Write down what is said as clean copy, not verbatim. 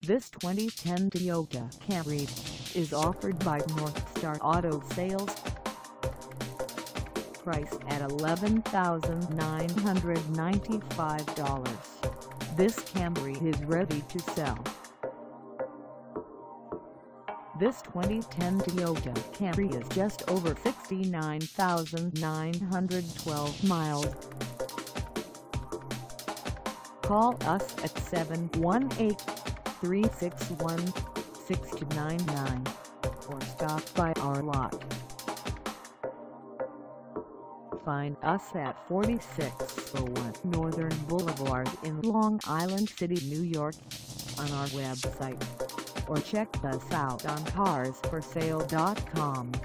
This 2010 Toyota Camry is offered by Northstar Auto Sales. Priced at $11,995, this Camry is ready to sell. This 2010 Toyota Camry is just over 69,912 miles. Call us at 718-361-6299 or stop by our lot. Find us at 4601 Northern Boulevard in Long Island City, New York, on our website, or check us out on carsforsale.com.